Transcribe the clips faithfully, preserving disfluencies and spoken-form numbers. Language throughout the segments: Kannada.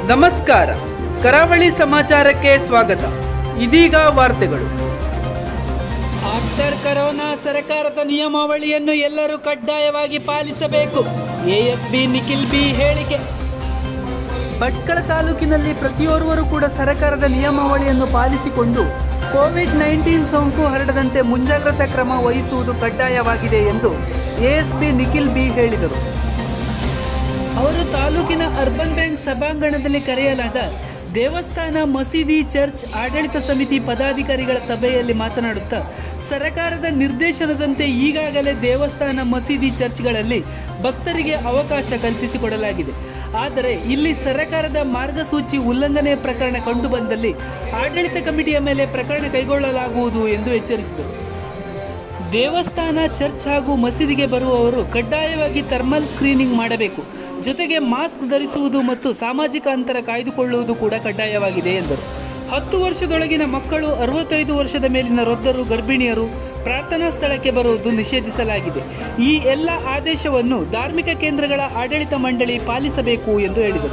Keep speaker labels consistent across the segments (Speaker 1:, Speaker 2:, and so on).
Speaker 1: ನಮಸ್ಕಾರ, ಕರಾವಳಿ ಸಮಾಚಾರಕ್ಕೆ ಸ್ವಾಗತ. ಇದೀಗ ವಾರ್ತೆಗಳು. ಆಫ್ಟರ್ ಕರೋನಾ ಸರ್ಕಾರದ ನಿಯಮಾವಳಿಯನ್ನು ಎಲ್ಲರೂ ಕಡ್ಡಾಯವಾಗಿ ಪಾಲಿಸಬೇಕು. ಎಎಸ್ಪಿ ನಿಖಿಲ್ ಬಿ ಹೇಳಿಕೆ. ಭಟ್ಕಳ ತಾಲೂಕಿನಲ್ಲಿ ಪ್ರತಿಯೋರ್ವರು ಕೂಡ ಸರ್ಕಾರದ ನಿಯಮಾವಳಿಯನ್ನು ಪಾಲಿಸಿಕೊಂಡು ಕೋವಿಡ್ ನೈನ್ಟೀನ್ ಸೋಂಕು ಹರಡದಂತೆ ಮುಂಜಾಗ್ರತಾ ಕ್ರಮ ವಹಿಸುವುದು ಕಡ್ಡಾಯವಾಗಿದೆ ಎಂದು ಎಎಸ್ಪಿ ನಿಖಿಲ್ ಬಿ ಹೇಳಿದರು. ಅವರು ತಾಲೂಕಿನ ಅರ್ಬನ್ ಬ್ಯಾಂಕ್ ಸಭಾಂಗಣದಲ್ಲಿ ಕರೆಯಲಾದ ದೇವಸ್ಥಾನ, ಮಸೀದಿ, ಚರ್ಚ್ ಆಡಳಿತ ಸಮಿತಿ ಪದಾಧಿಕಾರಿಗಳ ಸಭೆಯಲ್ಲಿ ಮಾತನಾಡುತ್ತಾ, ಸರ್ಕಾರದ ನಿರ್ದೇಶನದಂತೆ ಈಗಾಗಲೇ ದೇವಸ್ಥಾನ, ಮಸೀದಿ, ಚರ್ಚ್ಗಳಲ್ಲಿ ಭಕ್ತರಿಗೆ ಅವಕಾಶ ಕಲ್ಪಿಸಿಕೊಡಲಾಗಿದೆ. ಆದರೆ ಇಲ್ಲಿ ಸರ್ಕಾರದ ಮಾರ್ಗಸೂಚಿ ಉಲ್ಲಂಘನೆ ಪ್ರಕರಣ ಕಂಡುಬಂದಲ್ಲಿ ಆಡಳಿತ ಕಮಿಟಿಯ ಮೇಲೆ ಪ್ರಕರಣ ಕೈಗೊಳ್ಳಲಾಗುವುದು ಎಂದು ಎಚ್ಚರಿಸಿದರು. ದೇವಸ್ಥಾನ, ಚರ್ಚ್ ಹಾಗೂ ಮಸೀದಿಗೆ ಬರುವವರು ಕಡ್ಡಾಯವಾಗಿ ಥರ್ಮಲ್ ಸ್ಕ್ರೀನಿಂಗ್ ಮಾಡಬೇಕು. ಜೊತೆಗೆ ಮಾಸ್ಕ್ ಧರಿಸುವುದು ಮತ್ತು ಸಾಮಾಜಿಕ ಅಂತರ ಕಾಯ್ದುಕೊಳ್ಳುವುದು ಕೂಡ ಕಡ್ಡಾಯವಾಗಿದೆ ಎಂದರು. ಹತ್ತು ವರ್ಷದೊಳಗಿನ ಮಕ್ಕಳು, ಅರವತ್ತೈದು ವರ್ಷದ ಮೇಲಿನ ವೃದ್ಧರು, ಗರ್ಭಿಣಿಯರು ಪ್ರಾರ್ಥನಾ ಸ್ಥಳಕ್ಕೆ ಬರುವುದು ನಿಷೇಧಿಸಲಾಗಿದೆ. ಈ ಎಲ್ಲ ಆದೇಶವನ್ನು ಧಾರ್ಮಿಕ ಕೇಂದ್ರಗಳ ಆಡಳಿತ ಮಂಡಳಿ ಪಾಲಿಸಬೇಕು ಎಂದು ಹೇಳಿದರು.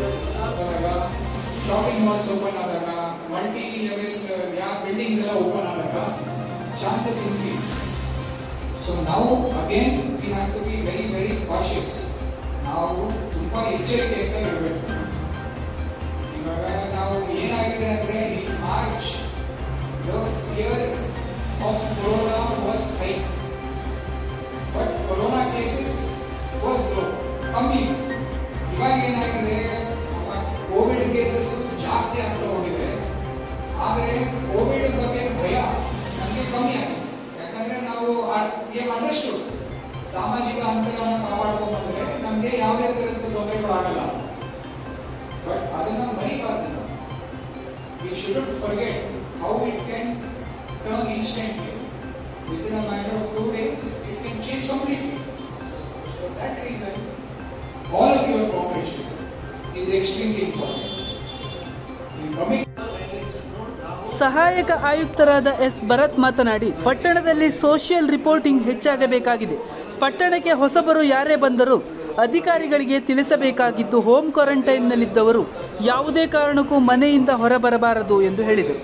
Speaker 2: ನಾವು ತುಂಬ ಎಚ್ಚರಿಕೆಯಿಂದ ಇರಬೇಕು. ಇವಾಗ ನಾವು ಏನಾಗಿದೆ ಅಂದರೆ in March the fear of corona was high, but corona cases was low, ಕಮ್ಮಿ. ಇವಾಗ ಏನಾಗಿದೆ, ಕೋವಿಡ್ ಕೇಸಸ್ ಜಾಸ್ತಿ ಆಗ್ತಾ ಹೋಗಿದೆ. ಆದರೆ ಕೋವಿಡ್ ಬಗ್ಗೆ ಭಯ ನಮಗೆ ಕಮ್ಮಿ ಆಗಿದೆ. ಯಾಕಂದ್ರೆ ನಾವು ಅಂಡರ್ಸ್ಟುಡ್ ಸಾಮಾಜಿಕ ಅಂತರಗಳನ್ನು ಕಾಪಾಡ್ಕೊಂಡು ಬಂದ್ರೆ ನಮಗೆ ಯಾವುದೇ ತರಹದ ತೊಂದರೆಗಳಾಗಲ್ಲ. ಬಟ್ ಅದನ್ನ ಮರಿಬಾರ್ದು. We should forget how it can turn instantly. Within a matter of two days it can change completely. For that reason all of your cooperation is extremely important.
Speaker 1: ಸಹಾಯಕ ಆಯುಕ್ತರಾದ ಎಸ್ ಭರತ್ ಮಾತನಾಡಿ, ಪಟ್ಟಣದಲ್ಲಿ ಸೋಷಿಯಲ್ ರಿಪೋರ್ಟಿಂಗ್ ಹೆಚ್ಚಾಗಬೇಕಾಗಿದೆ. ಪಟ್ಟಣಕ್ಕೆ ಹೊಸಬರು ಯಾರೇ ಬಂದರೂ ಅಧಿಕಾರಿಗಳಿಗೆ ತಿಳಿಸಬೇಕಾಗಿದ್ದು, ಹೋಮ್ ಕ್ವಾರಂಟೈನ್ನಲ್ಲಿದ್ದವರು ಯಾವುದೇ ಕಾರಣಕ್ಕೂ ಮನೆಯಿಂದ ಹೊರಬರಬಾರದು ಎಂದು ಹೇಳಿದರು.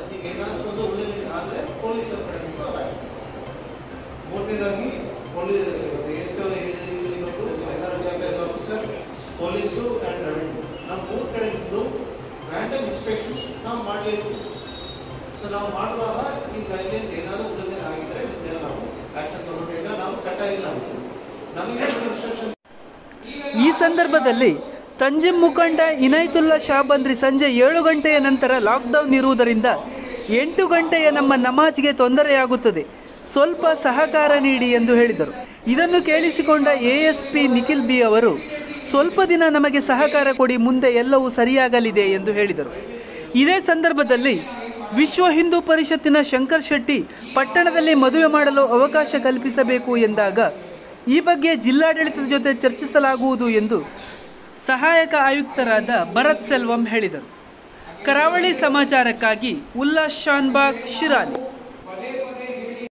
Speaker 3: ಸೊ ನಾವು ಮಾಡುವಾಗ ಈ ಗೈಡ್ಲೈನ್ಸ್ ಏನಾದರೂ ಉಲ್ಲಂಘನೆ ಆಗಿದ್ರೆ ನಾವು ಆಕ್ಷನ್ ತಗೊಂಡಿಲ್ಲ, ನಾವು ಕಟ್ಟಾಗಿಲ್ಲ. ನಮಗೆ ಇನ್ಸ್ಟ್ರಕ್ಷನ್.
Speaker 1: ಈ ಸಂದರ್ಭದಲ್ಲಿ ತಂಜಿಂ ಮುಖಂಡ ಇನಾಯತುಲ್ಲಾ ಶಾಬಂದ್ರಿ ಸಂಜೆ ಏಳು ಗಂಟೆಯ ನಂತರ ಲಾಕ್ಡೌನ್ ಇರುವುದರಿಂದ ಎಂಟು ಗಂಟೆಯ ನಮ್ಮ ನಮಾಜ್ಗೆ ತೊಂದರೆಯಾಗುತ್ತದೆ, ಸ್ವಲ್ಪ ಸಹಕಾರ ನೀಡಿ ಎಂದು ಹೇಳಿದರು. ಇದನ್ನು ಕೇಳಿಸಿಕೊಂಡ ಎಎಸ್ಪಿ ನಿಖಿಲ್ ಬಿ ಅವರು, ಸ್ವಲ್ಪ ದಿನ ನಮಗೆ ಸಹಕಾರ ಕೊಡಿ, ಮುಂದೆ ಎಲ್ಲವೂ ಸರಿಯಾಗಲಿದೆ ಎಂದು ಹೇಳಿದರು. ಇದೇ ಸಂದರ್ಭದಲ್ಲಿ ವಿಶ್ವ ಹಿಂದೂ ಪರಿಷತ್ತಿನ ಶಂಕರ್ ಶೆಟ್ಟಿ, ಪಟ್ಟಣದಲ್ಲಿ ಮದುವೆ ಮಾಡಲು ಅವಕಾಶ ಕಲ್ಪಿಸಬೇಕು ಎಂದಾಗ ಈ ಬಗ್ಗೆ ಜಿಲ್ಲಾಡಳಿತದ ಜೊತೆ ಚರ್ಚಿಸಲಾಗುವುದು ಎಂದು ಸಹಾಯಕ ಆಯುಕ್ತರಾದ ಭರತ್ ಸೆಲ್ವಂ ಹೇಳಿದರು. ಕರಾವಳಿ ಸಮಾಚಾರಕ್ಕಾಗಿ ಉಲ್ಲಾಸ್ ಶಾನ್ಬಾಗ್, ಶಿರಾಲಿ.